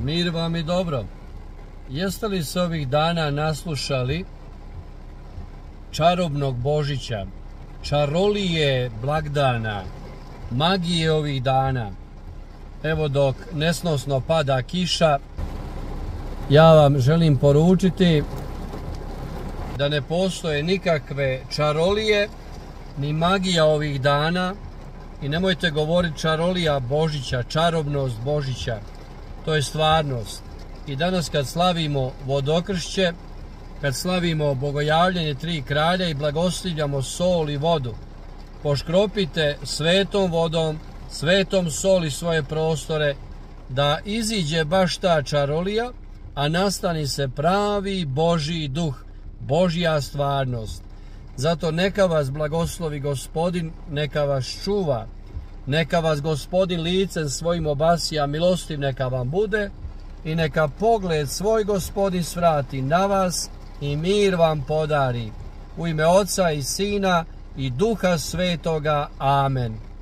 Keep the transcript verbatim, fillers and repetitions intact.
Mir vam i dobro. Jeste li se ovih dana naslušali čarobnog Božića, čarolije blagdana, magije ovih dana? Evo, dok nesnosno pada kiša, ja vam želim poručiti da ne postoje nikakve čarolije ni magija ovih dana i nemojte govoriti čarolija Božića, čarobnost Božića. To je stvarnost. I danas kad slavimo vodokršće, kad slavimo bogojavljanje tri kralja i blagoslivljamo sol i vodu, poškropite svetom vodom, svetom soli svoje prostore, da iziđe baš ta čarolija, a nastani se pravi Božji duh, Božja stvarnost. Zato neka vas blagoslovi Gospodin, neka vas čuva, neka vas Gospodin licem svojim obasija, milostiv neka vam bude i neka pogled svoj Gospodin svrati na vas i mir vam podari. U ime Oca i Sina i Duha Svetoga. Amen.